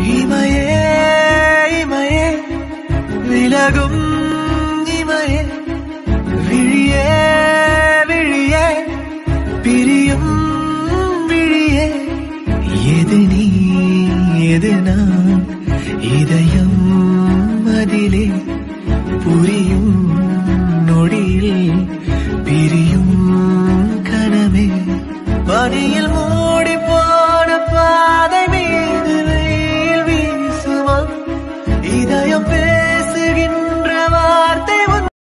இமையே இமையே விலகும் இமையே விழியே விழியே பிரியும் விழியே எது நீ எது நான் இதயம் அதிலே